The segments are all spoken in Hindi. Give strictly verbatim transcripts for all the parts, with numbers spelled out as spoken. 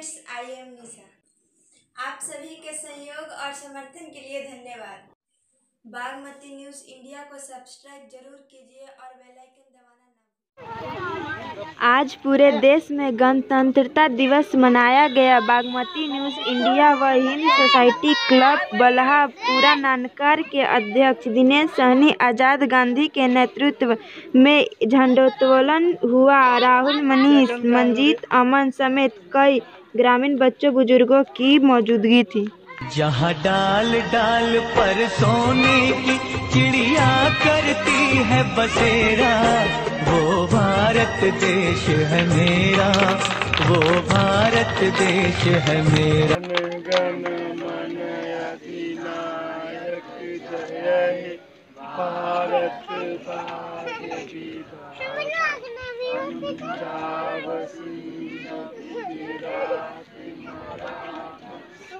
फ्रेंड्स, आई एम निशा। आप सभी के सहयोग और समर्थन के लिए धन्यवाद। बागमती न्यूज़ इंडिया को सब्सक्राइब जरूर कीजिए और बेल आइकन दबाना ना भूलिए। आज पूरे देश में गणतंत्रता दिवस मनाया गया। बागमती न्यूज़ इंडिया व हिंद सोसाइटी क्लब बलहा पूरा नानकर के अध्यक्ष दिनेश सहनी आज़ाद गांधी के नेतृत्व में झंडोत्तोलन हुआ। राहुल, मनीष, मंजीत, अमन समेत कई ग्रामीण बच्चों बुजुर्गों की मौजूदगी थी। जहाँ डाल डाल पर सोने की चिड़िया करती है बसेरा, वो भारत देश है मेरा, वो भारत देश है मेरा। गण मन अधिनायक जय हे भारत भाग्य विधाता, पंजाब सिंध गुजरात मराठा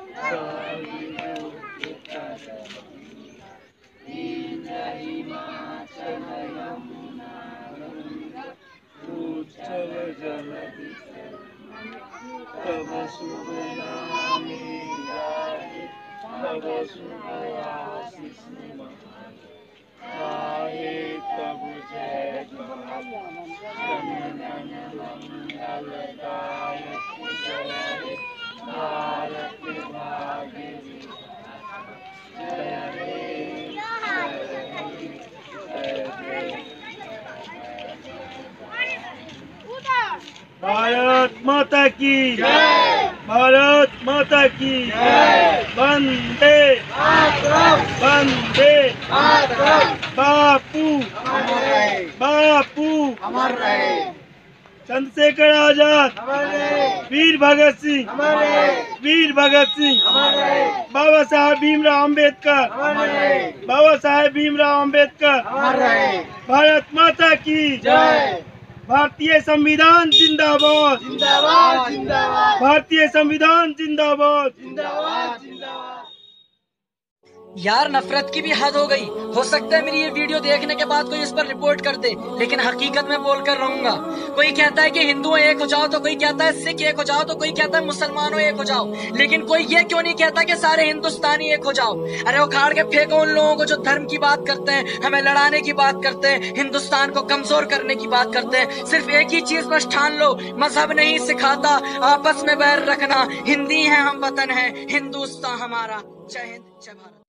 हिमाचल यमुना गंगा उज्जल जलधि तब शुभ नामे गाहे, तब शुभ आशीष गाहे, तब जय जनगण मंगलदायक जय भारत भाग्य जय हे भारत माता की जय, भारत माता की जय। वंदे वंदे बापू बापू अमर रहे। चंद्रशेखर आजाद, वीर भगत सिंह, वीर भगत सिंह, बाबा साहेब भीमराव अम्बेडकर, बाबा साहेब भीमराव अम्बेडकर, भारत माता की जय। भारतीय संविधान जिंदाबाद, जिंदाबाद जिंदाबाद, भारतीय संविधान जिंदाबाद, जिंदाबाद जिंदाबाद। यार नफरत की भी हद हो गई। हो सकता है मेरी ये वीडियो देखने के बाद कोई इस पर रिपोर्ट कर दे, लेकिन हकीकत में बोल कर रहूंगा। कोई कहता है कि हिंदुओं एक हो जाओ, तो कोई कहता है सिख एक हो जाओ, तो कोई कहता है मुसलमानों एक हो जाओ, लेकिन कोई ये क्यों नहीं कहता कि सारे हिंदुस्तानी एक हो जाओ। अरे उखाड़ के फेंको उन लोगों को जो धर्म की बात करते हैं, हमें लड़ाने की बात करते हैं, हिंदुस्तान को कमजोर करने की बात करते हैं। सिर्फ एक ही चीज बस ठान लो, मजहब नहीं सिखाता आपस में बैर रखना। हिंदी है हम, वतन है हिंदुस्तान हमारा। जय हिंद, जय भारत।